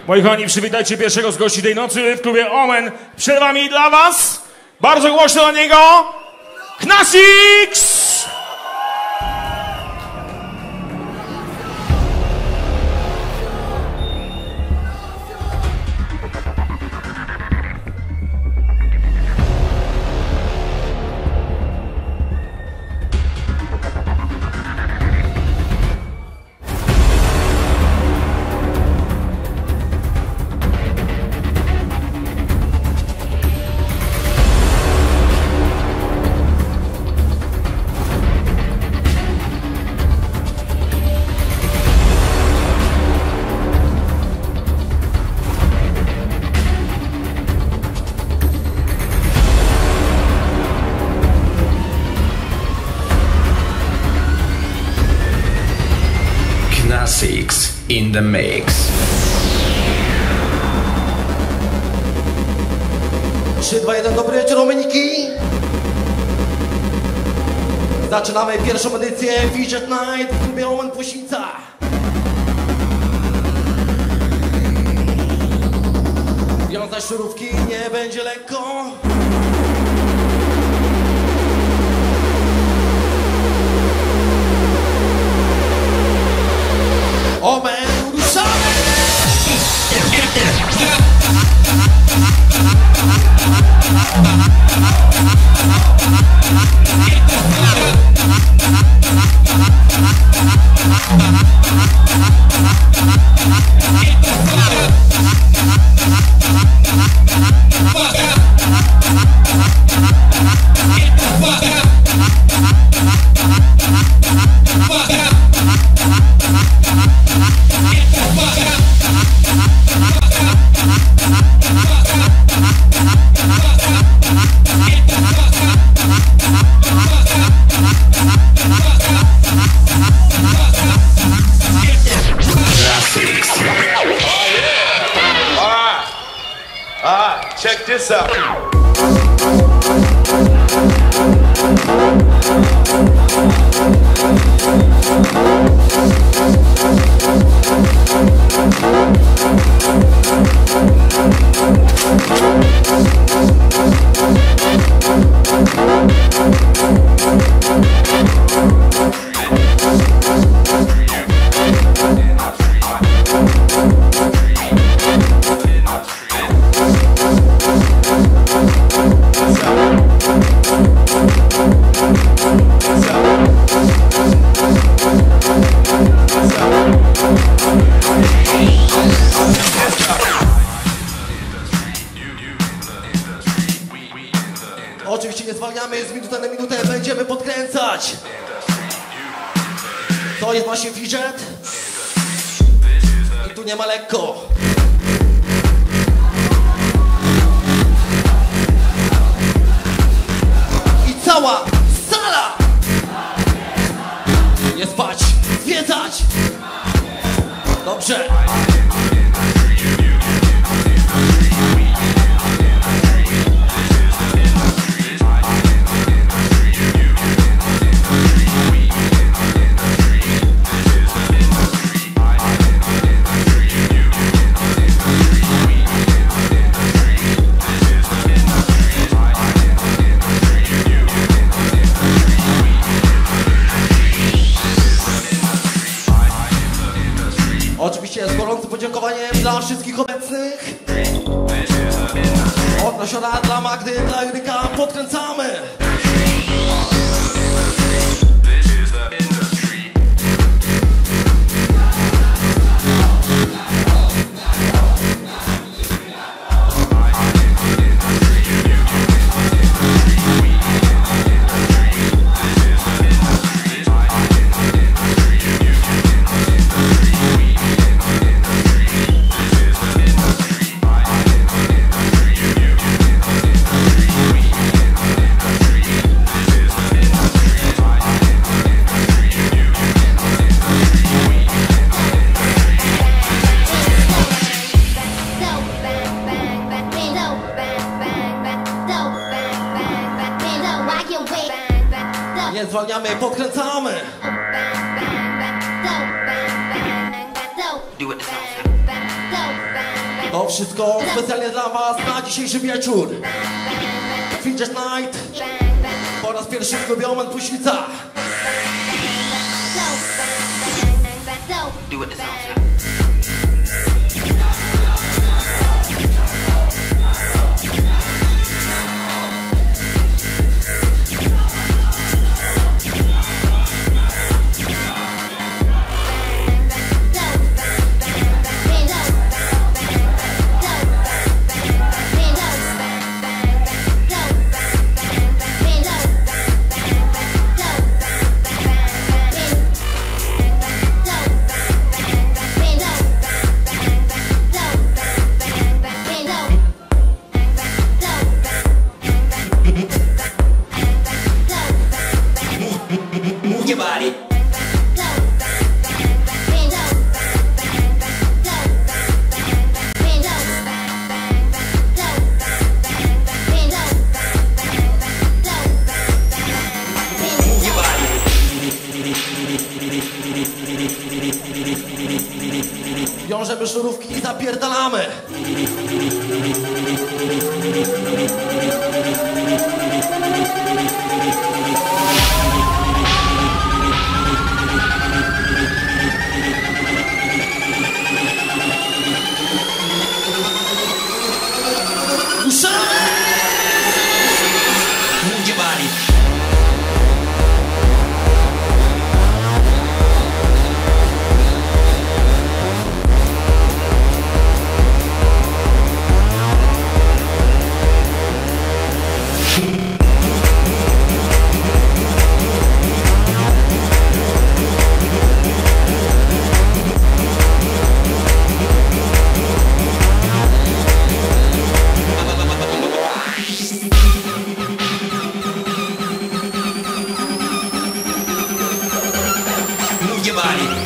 Moi kochani, przywitajcie pierwszego z gości tej nocy w klubie Omen. Przed wami dla was, bardzo głośno dla niego, Knasix! Knasix in the mix. 3, 2, 1, dobry wieczór, Dominiki. Zaczynamy pierwszą edycję Fidget Night w klubie Omen Płosica. Wiązać sznurówki nie będzie lekko. Omen, ruszamy! Check this out. Oczywiście nie zwalniamy, z minuty na minutę będziemy podkręcać. To jest właśnie fidget. I tu nie ma lekko. I cała sala! Nie spać, zwiedzać! Dobrze. Oczywiście z gorącym podziękowaniem dla wszystkich obecnych. Od Nasiona dla Magdy, dla Juryka podkręcamy. Nie zwalniamy, podkręcamy. Do it. To wszystko specjalnie dla was na dzisiejszy wieczór. Fidget Night. Po raz pierwszy w klubie Omen Pruśnica. Do it the sound. Wiążemy sznurówki i zapierdalamy. Ruszamy! Move your body. Move your body.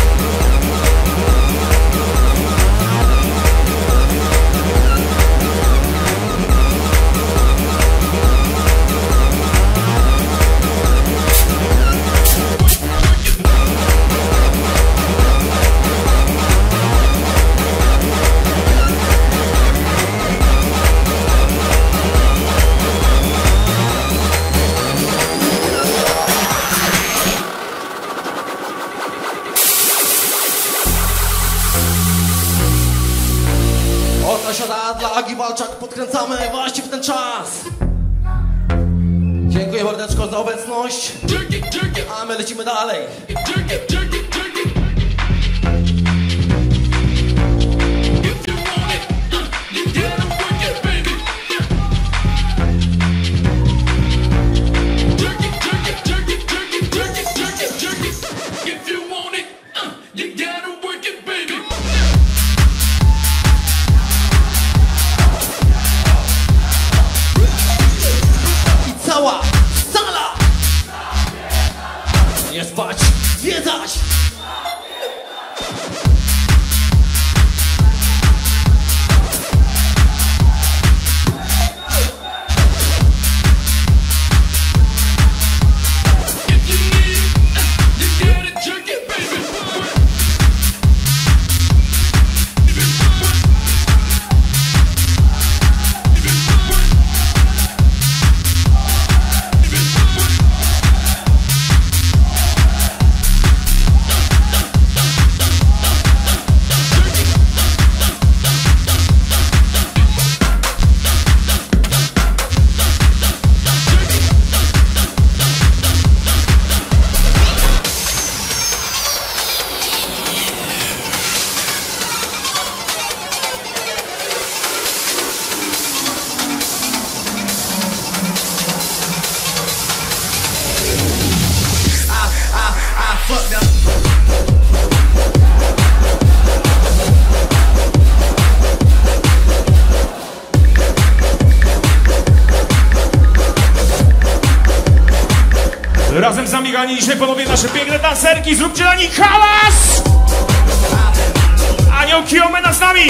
Oto siada dla Agi Walczak. Podkręcamy właśnie w ten czas. Dziękuję mordeczko za obecność. A my lecimy dalej. I cała sala. Nie spać, zwiedzać. Razem z nami grani dzisiaj panowie nasze piękne tancerki. Zróbcie dla nich hałas! Aniołki Omena z nami!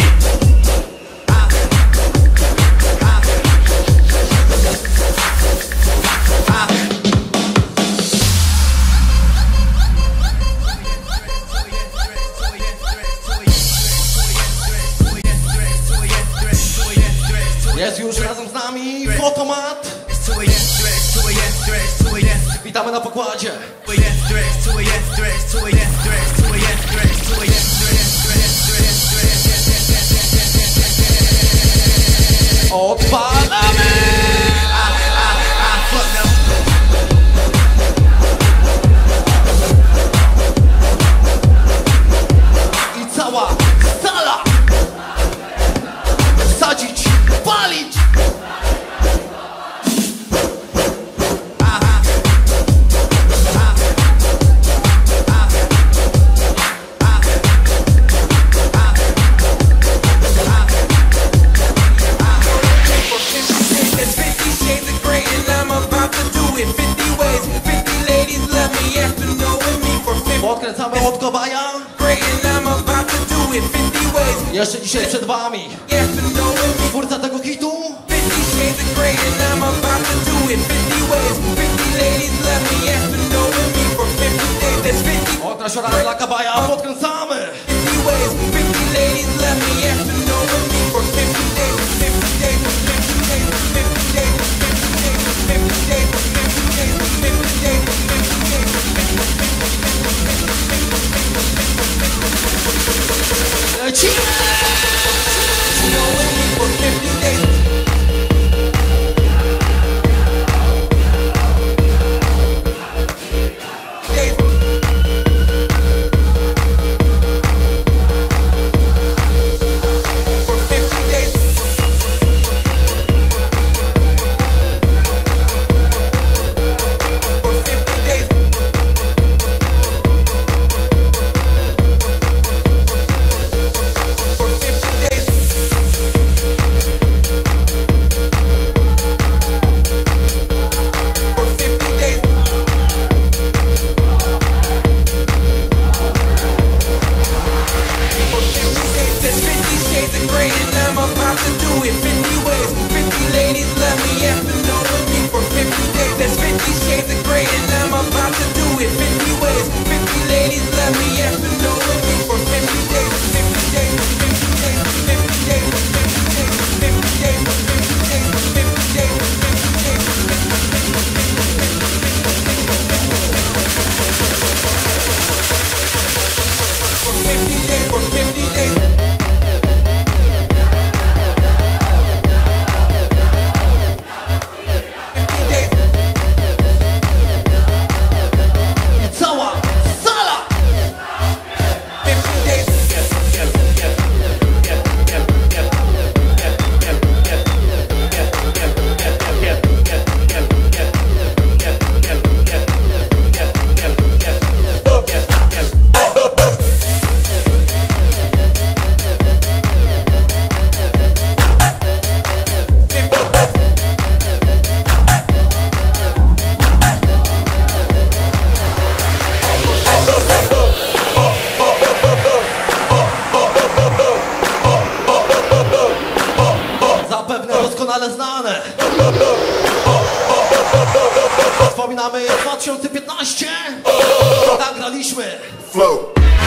Jest już razem z nami Fotomat. Witamy na pokładzie. Odpalamy! I cała sala! Sadzić, palić! Odkręcamy od Kobaja. Jeszcze dzisiaj przed wami twórca tego hitu. Od nasiora dla Kobaja podkręcamy. Doskonale znane. Wspominamy 2015. Tak graliśmy. Flow.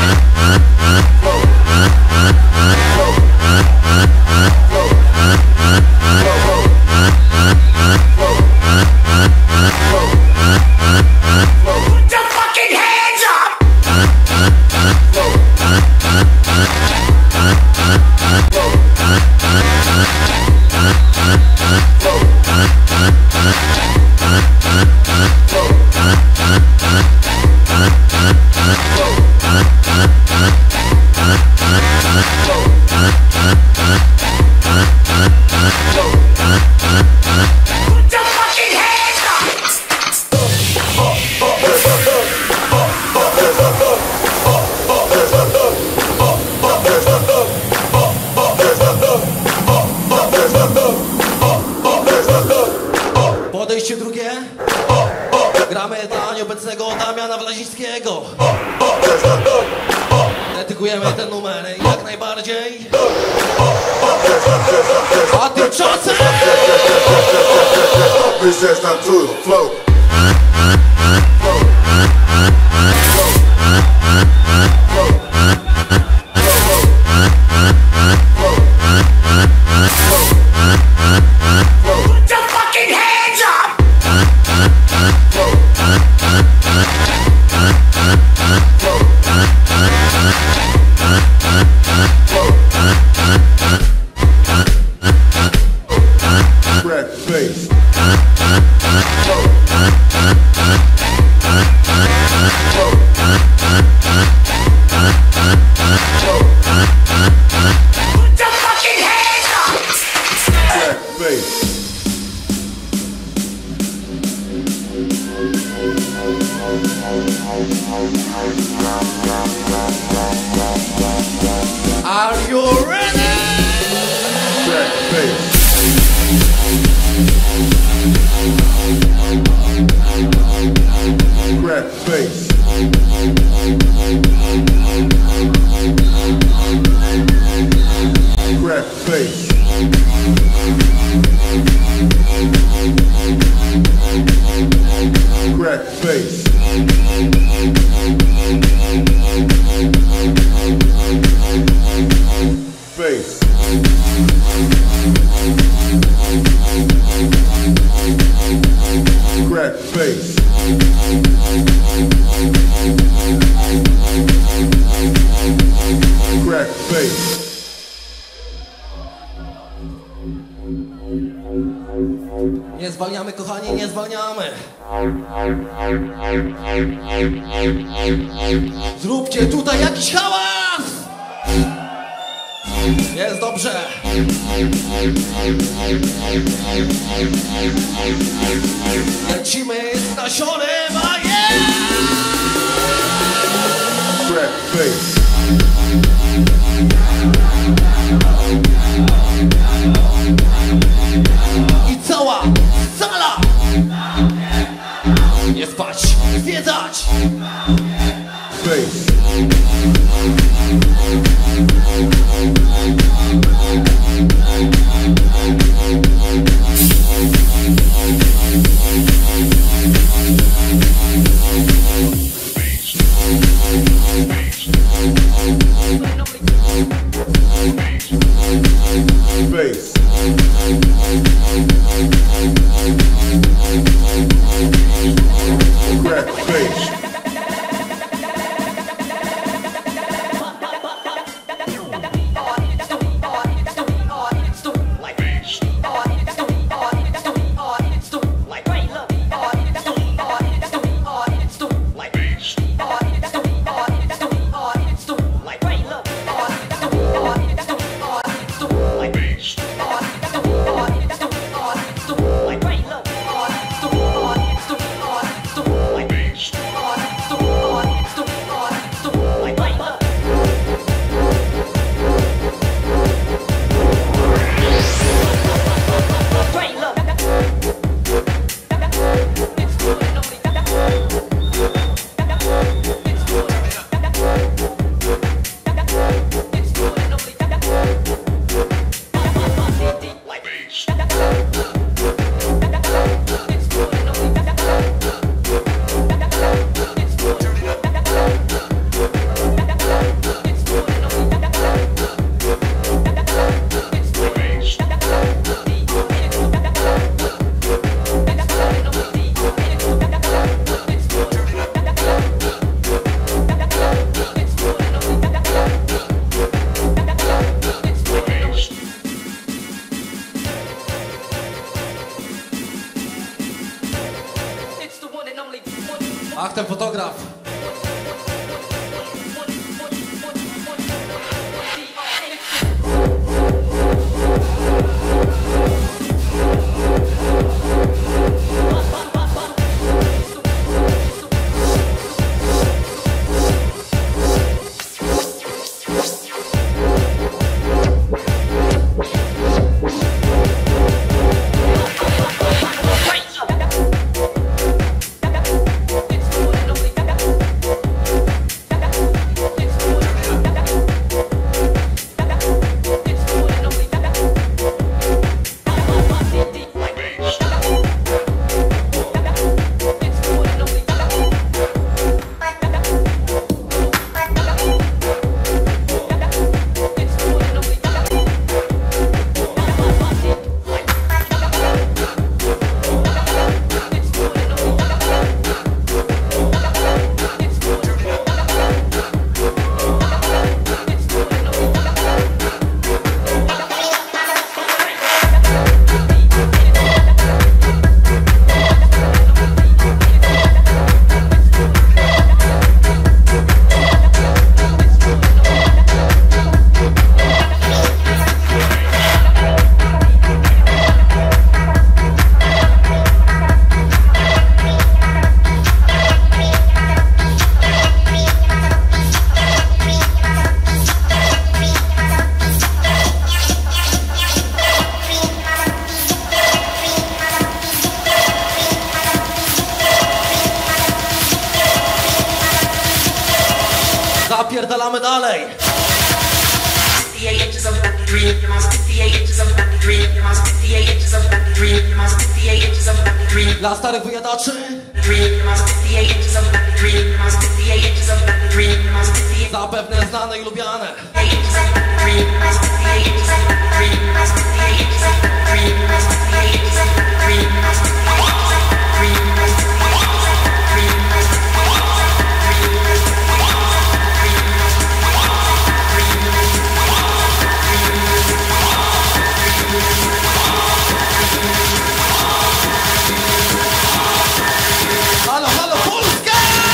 Podejście drugie. Gramy dla nieobecnego Damiana Wlazińskiego. Dedykujemy ten numer jak najbardziej. A tymczasem Resist to the flow. Nie zwalniamy, kochani, nie zwalniamy. Zróbcie tutaj jakiś hałas! Jest dobrze. Lecimy z nasionem, a i cała sala! Nie spać, zwiedzać! Ach, ten fotograf. Spierdalamy dalej. 58 inches of 53, 58 inches of 53, 58 inches of 53, 58 inches of 53. Dla starych wyjadaczy. 58 inches of 53, 58 inches of 53, Zapewne znane i lubiane. 58 inches of 53, 58 inches of 53, 58 inches of 53, 58 inches of 53. Halo, halo, Polska!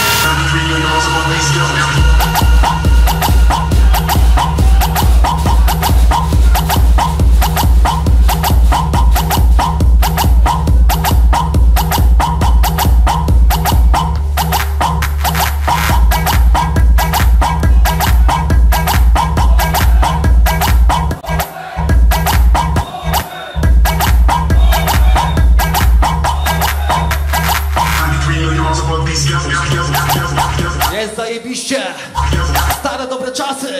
Jest zajebiście! Stare dobre czasy!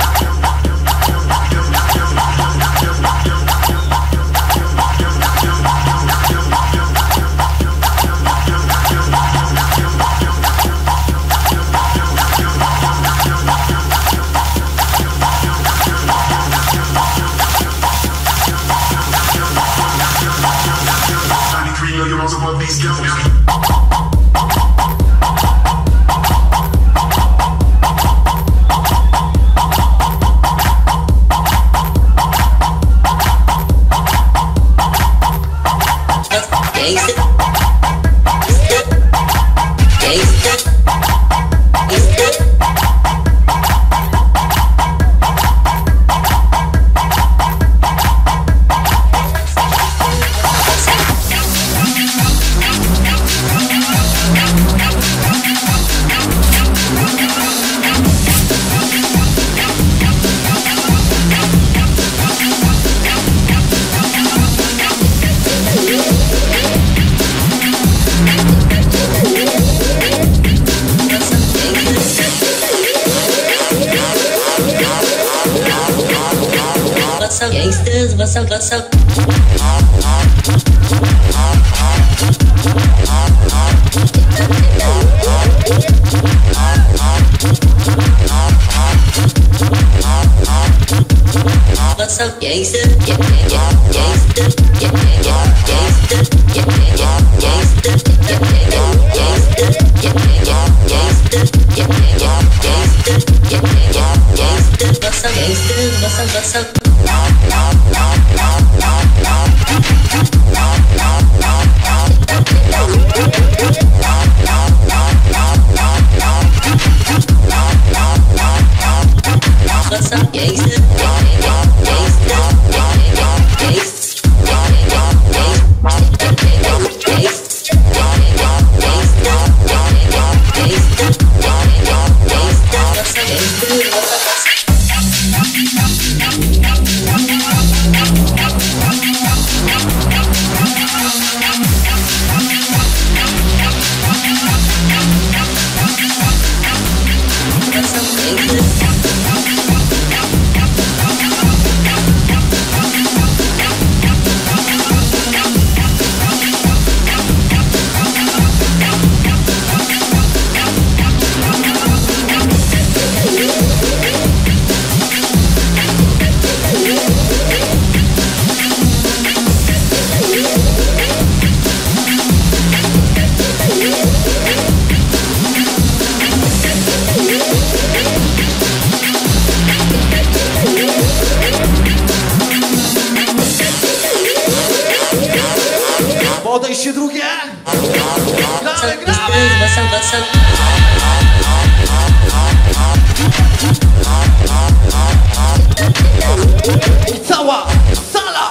Gangsters, what's up, what's up? What's up, gangster? Yeah, yeah, yeah, gangster. Yeah, yeah, yeah, gangster. Yeah, yeah, yeah, gangster. Yeah, yeah, yeah, gangster. Yeah, yeah, yeah, gangster. Yeah, yeah, yeah, gangster. Yeah, yeah, yeah, gangster. What's up, gangsters? What's up, what's up? What's up, gangster? Podejście drugie. Gramy, gramy. I cała sala.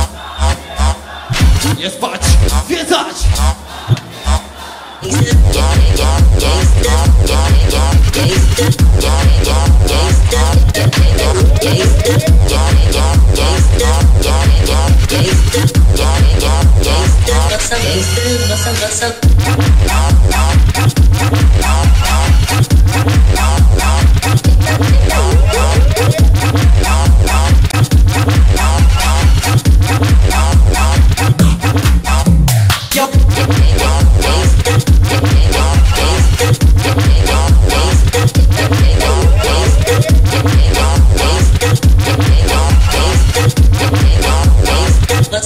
Nie spać, zwiedzać. What's up?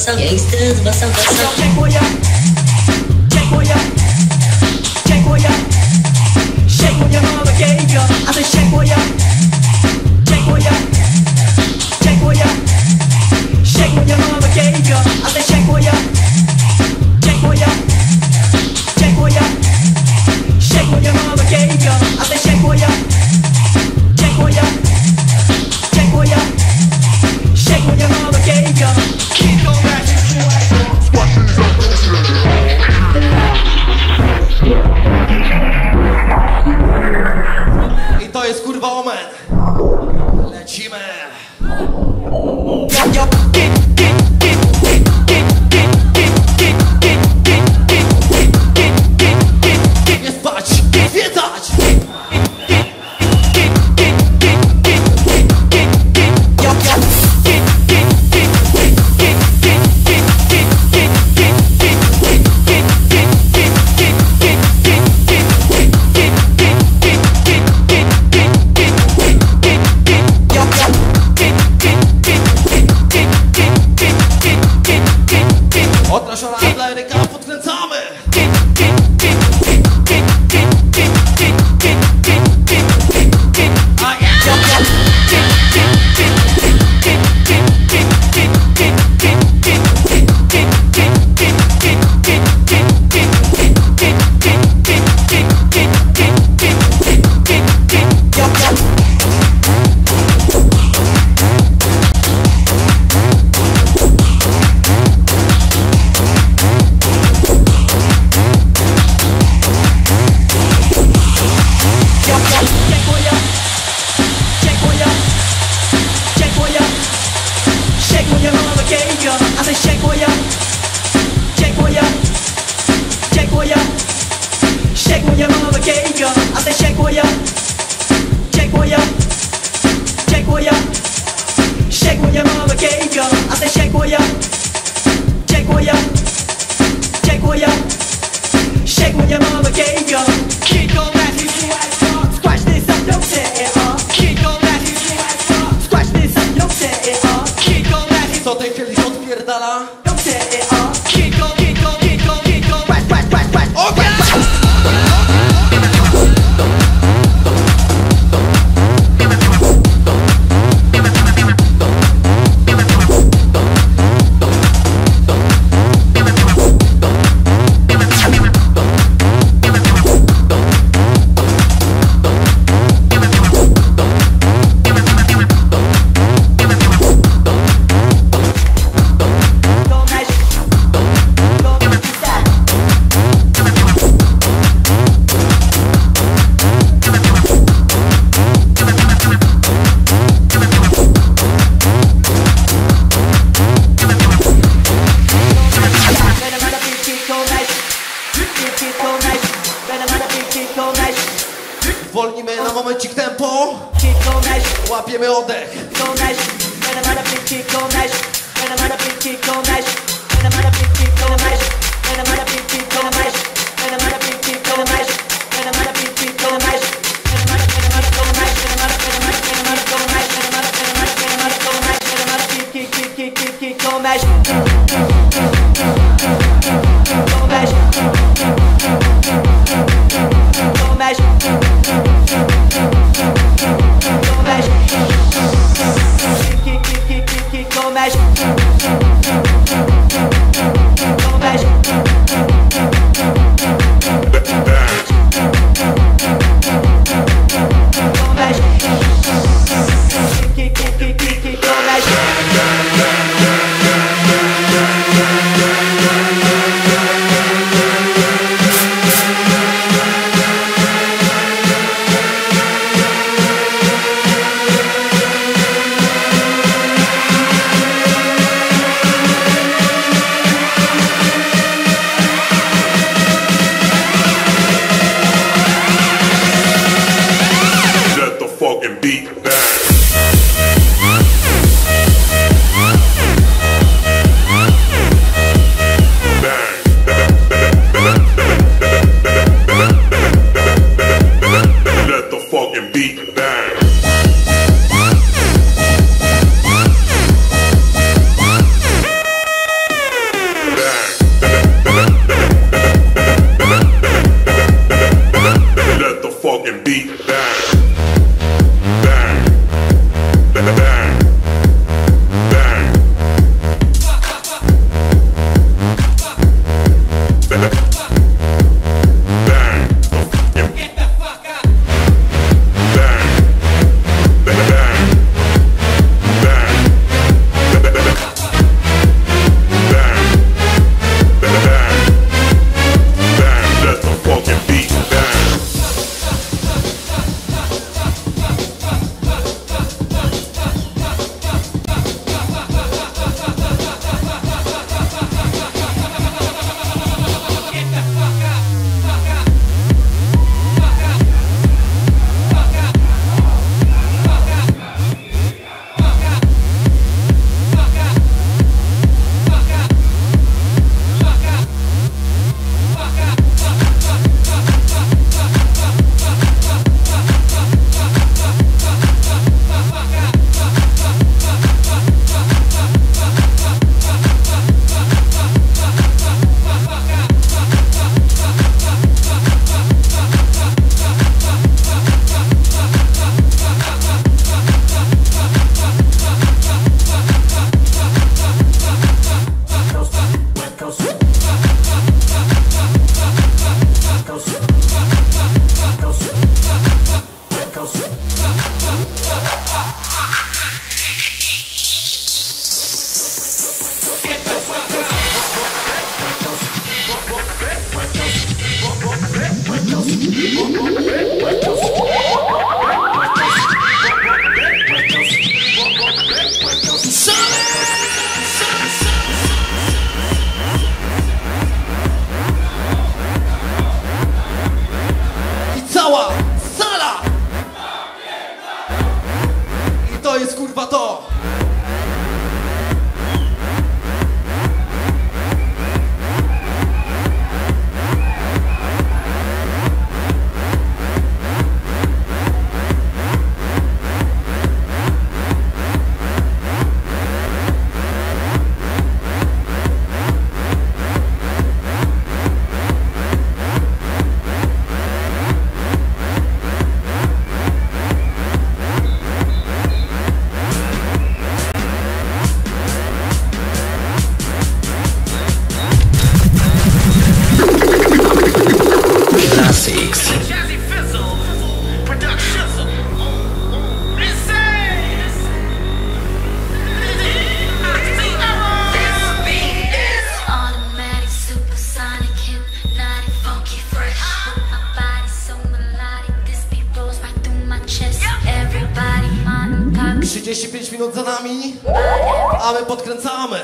some gangsters, but some. Check boy up, check boy up, check boy up. Shake what your mama gave ya. I said shake boy up, check boy up, check boy up. Shake what your mama gave ya. I said shake boy up, check boy up, check boy up. Shake what your mama gave ya. I said shake boy up, check boy up, check boy up. Shake what your mama gave ya. Keep going back to I to jest kurwa Omen. Lecimy. Nie spać, zwiedzać. Otraszona dla Eryka, podkręcamy. Co tej chwili się odpierdala? Zwolnimy na momencik tempo. Łapiemy oddech. minut za nami, a my podkręcamy.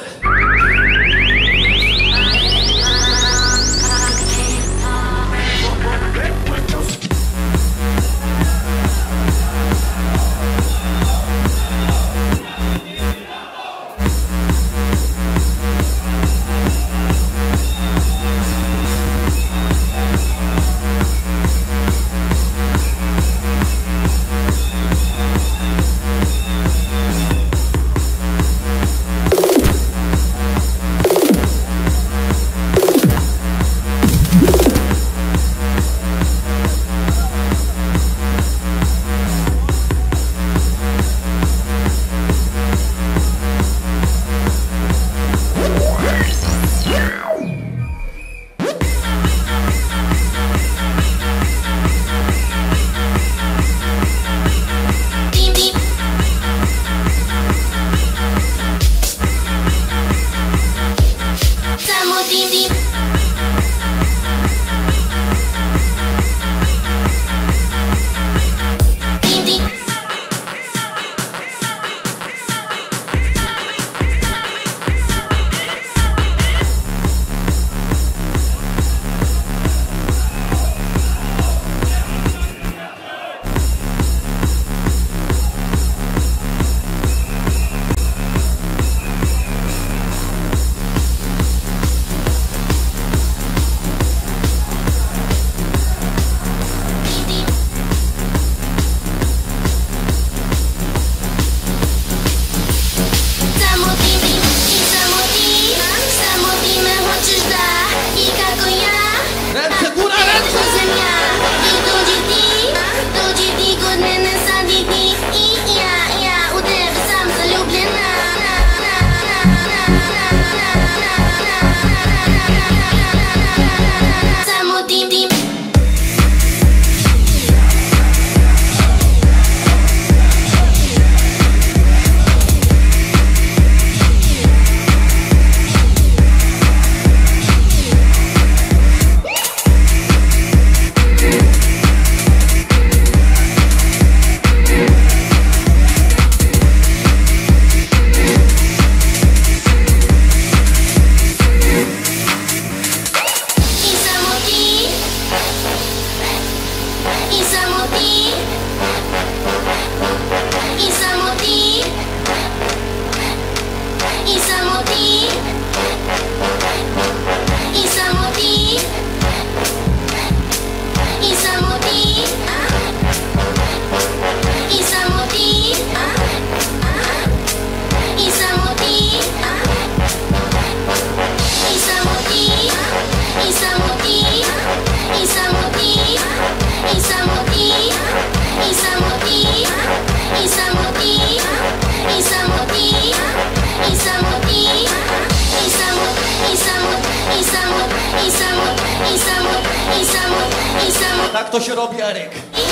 Tak to się robi, Eryk.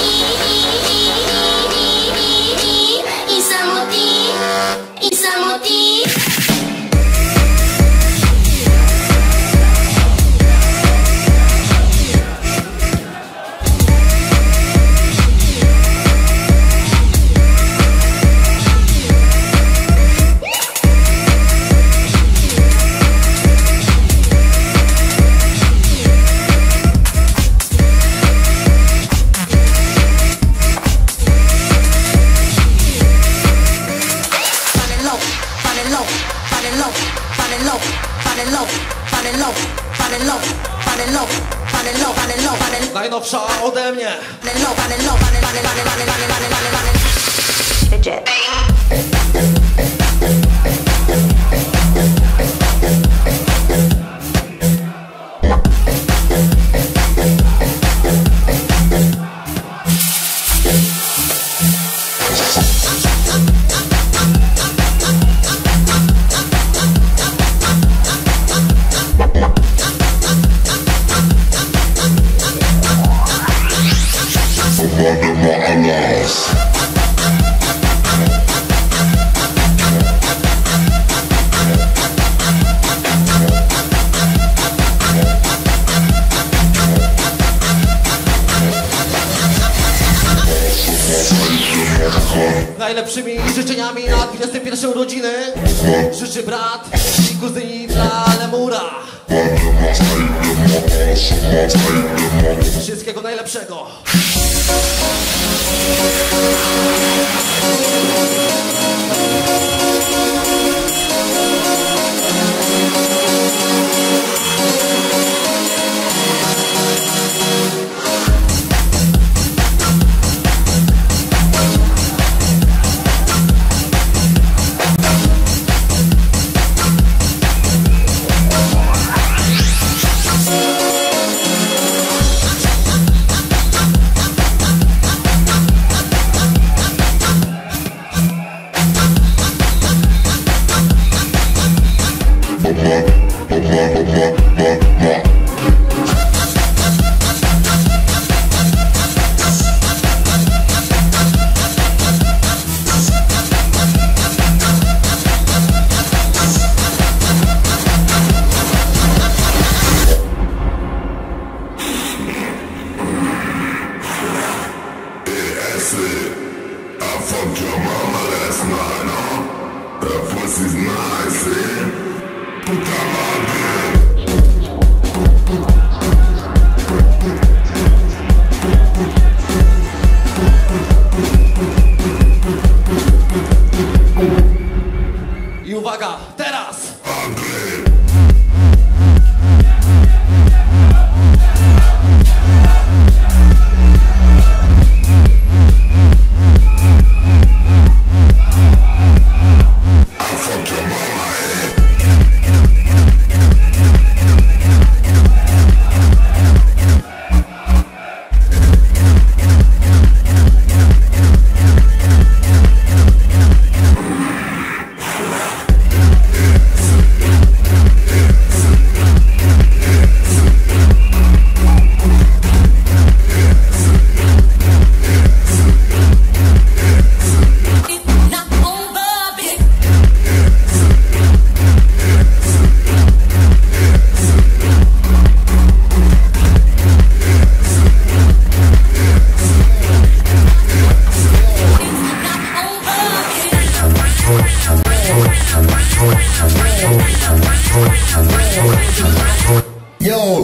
Najnowsza ode mnie. najlepszymi życzeniami na 21 urodziny życzy brat i kuzyni dla Lemura. Wszystkiego najlepszego. I uwaga, teraz! Yo.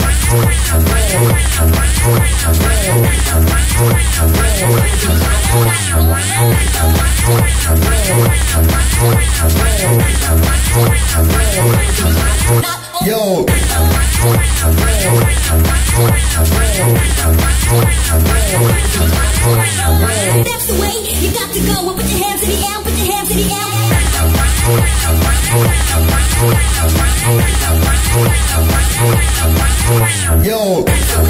Yo. That's the way you got to go. Put your hands in the air, put your hands in the air. Yo.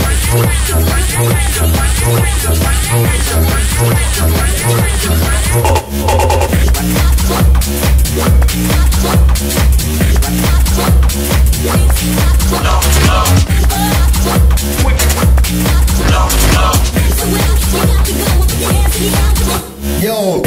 Yo.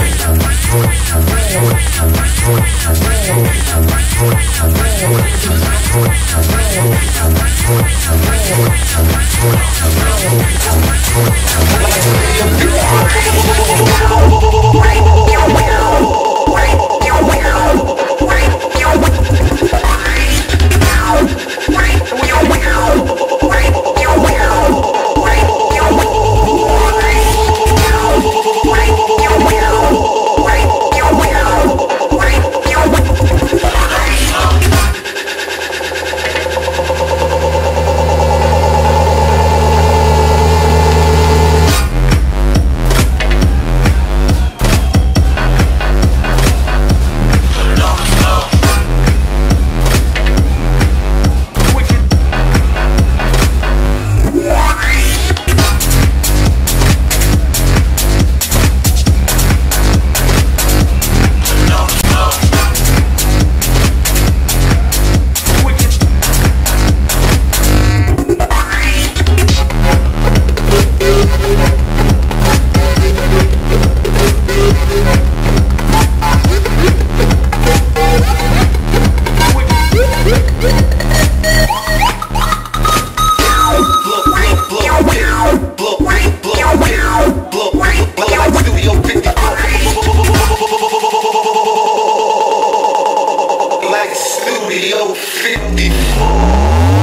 Studio 54.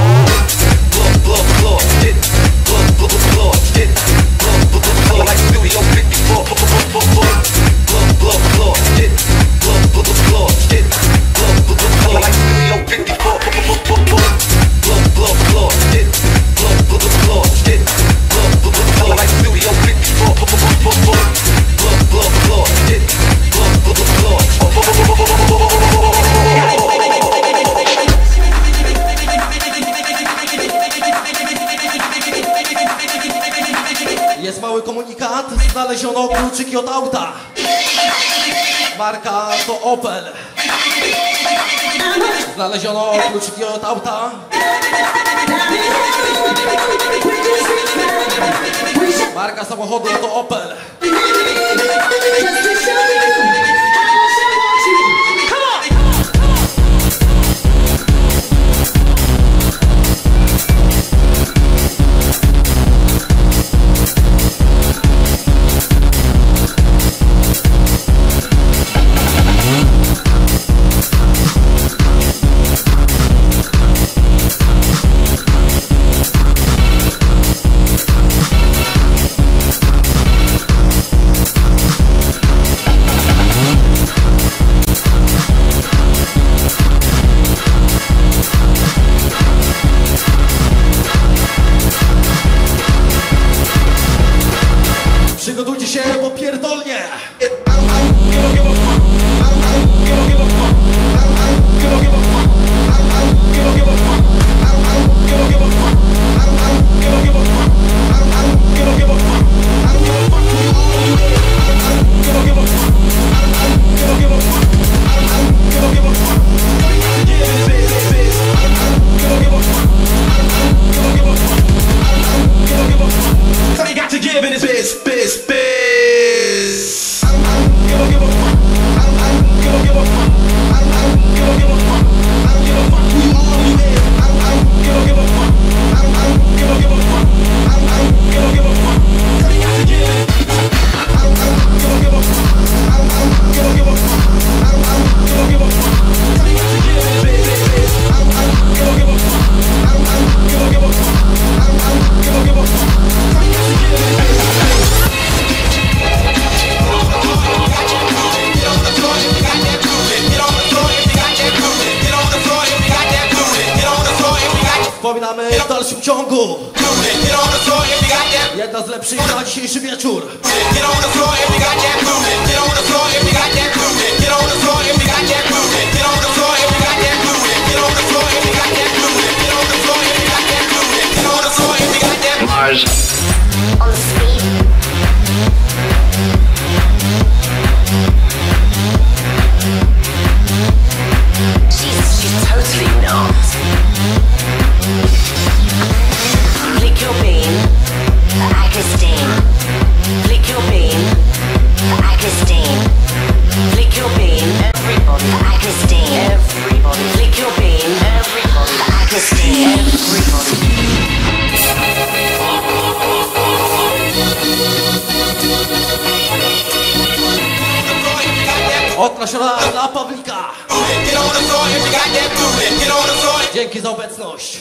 Jest mały komunikat, znaleziono kluczyki od auta. Marka to Opel. Znaleziono kluczyki od auta. Marka samochodu to Opel. Przygotujcie się, bo pierdolnie! Wspominamy w dalszym ciągu. Jedna z lepszych na dzisiejszy wieczór. Mars. On speed. She's totally not. Flick your beam, I can steam. Flick your beam, I can steam. Flick your beam, everybody, I can steam. Everybody, flick your beam, everybody, I can steam. Everybody. Otraszona dla Pawlika. Dzięki za obecność.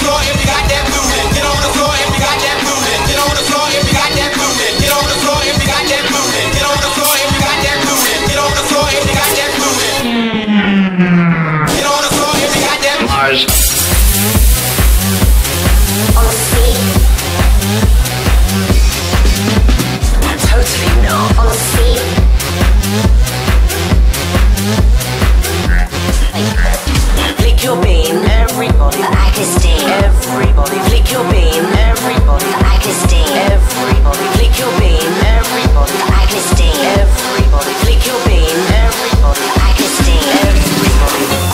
Mars. On speed. Totally not. On speed. Flick your beam, everybody, I can steam. Everybody, flick your beam, everybody, I can steam. Everybody, flick your beam, everybody, I can steam. Everybody, flick your beam, everybody, I can steam. Everybody.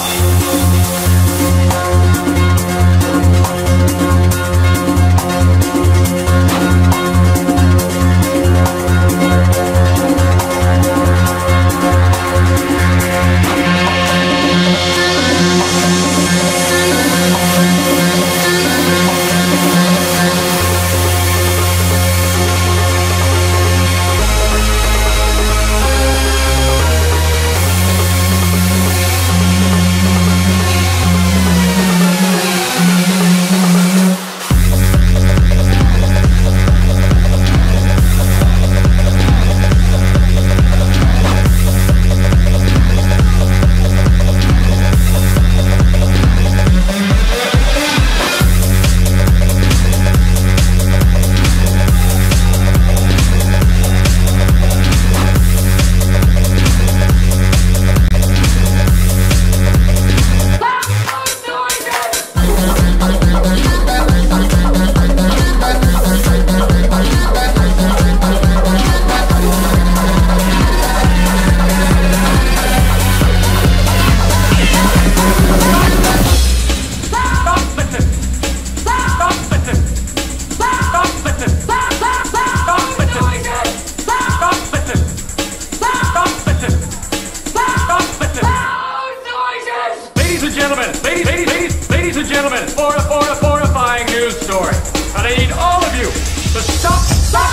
and gentlemen, ladies and gentlemen, for a horrifying news story. And I need all of you to stop,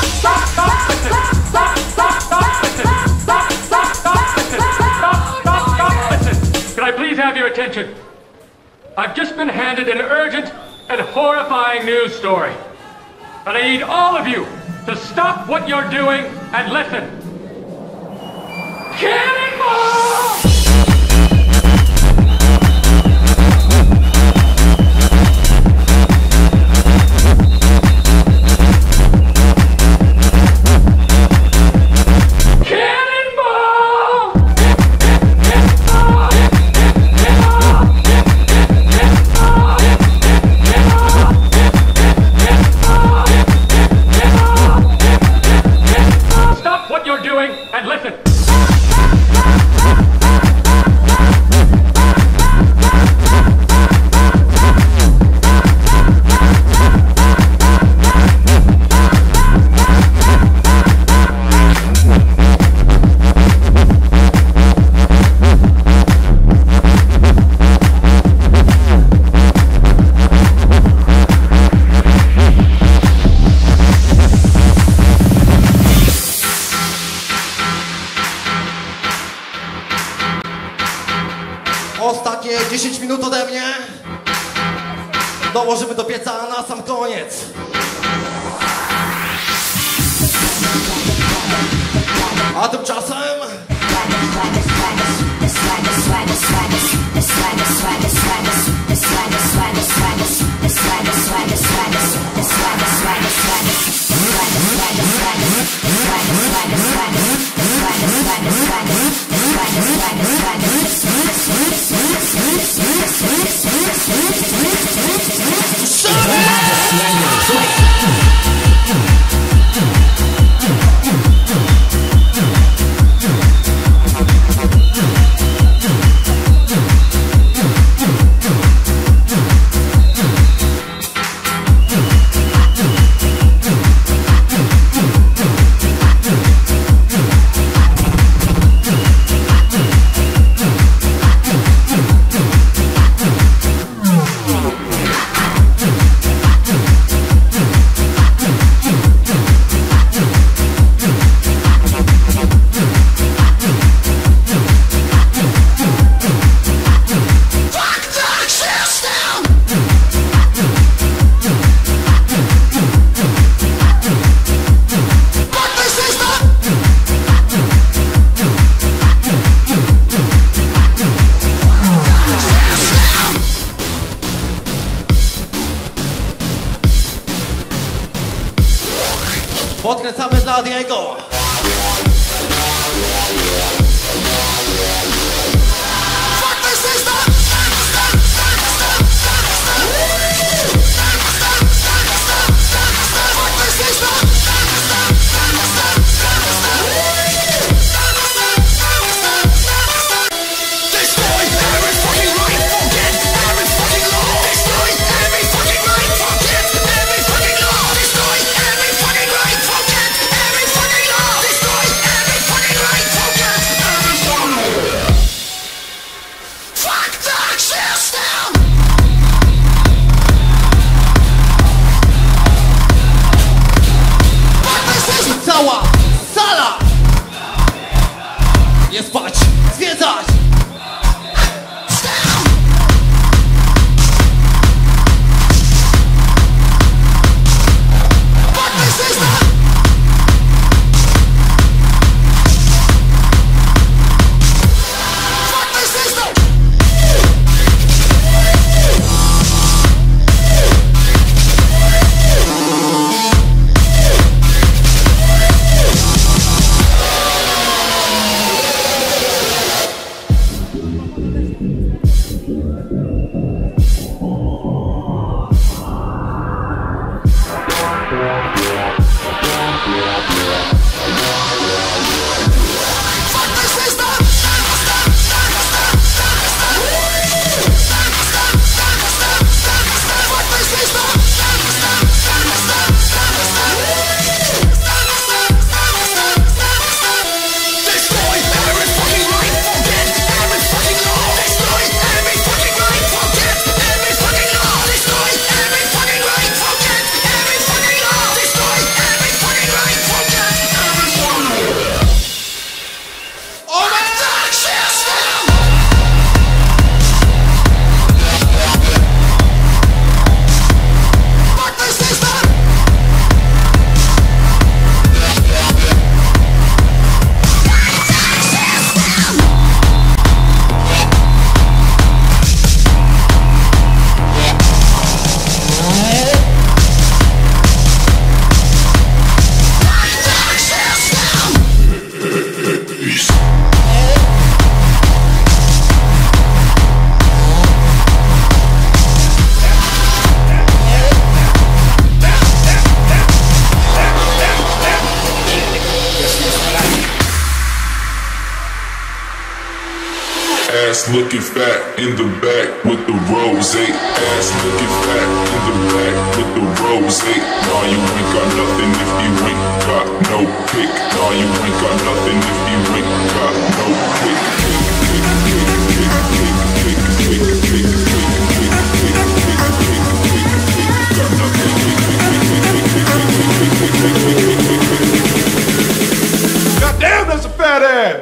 listen. Can I please have your attention? I've just been handed an urgent and horrifying news story. And I need all of you to stop what you're doing and listen. Cannonball! And listen. Ostatnie 10 minut ode mnie. Dołożymy do pieca na sam koniec. A tymczasem podkręcamy dla Diego. Ass looking fat in the back with the rose. Ass looking fat in the back with the rose. Nah, you ain't got nothing if you ain't got no pick. Nah, you ain't got nothing if you ain't got no pick. God damn, that's a fat ass.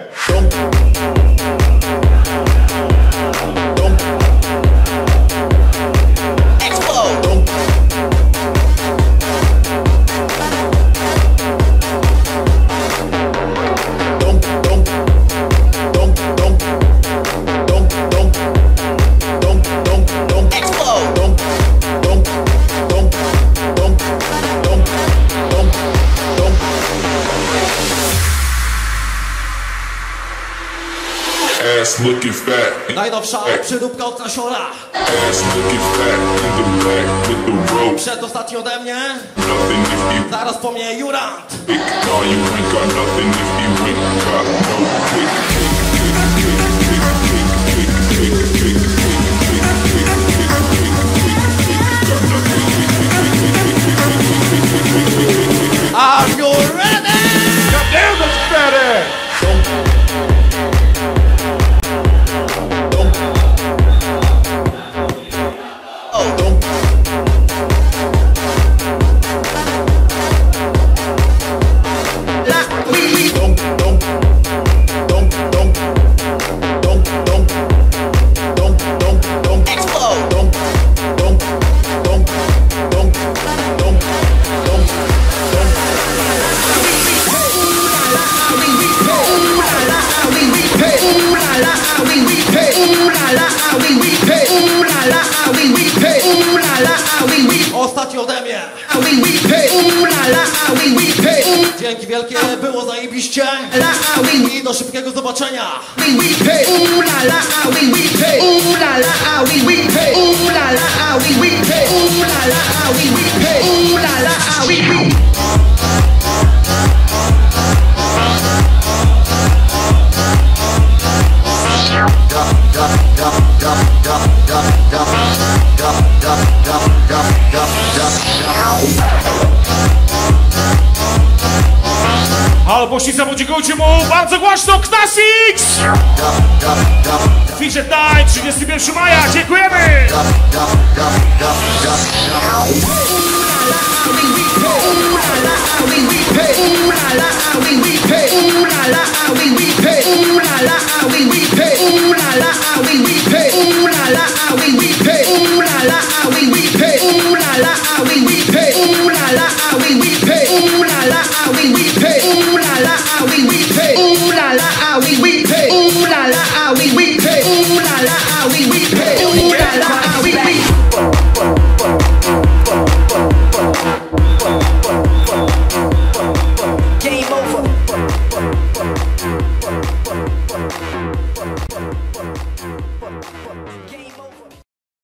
Ass looking fat. Najnowsza przyróbka od Nasiora. Ass looking fat in the back with the rope. Przedostatni ode mnie. Nothing if you Zaraz po mnie Jurant. pick. Nah, you ain't got nothing if you ain't got no pick. Are you ready? God damn, that's a fat ass. Ostatni ode mnie. Dzięki wielkie, było zajebiście. I do szybkiego zobaczenia. Ale poślica, podziękujcie mu bardzo głośno, Knasix! Feature Night, 31 maja, dziękujemy! Ooh la la,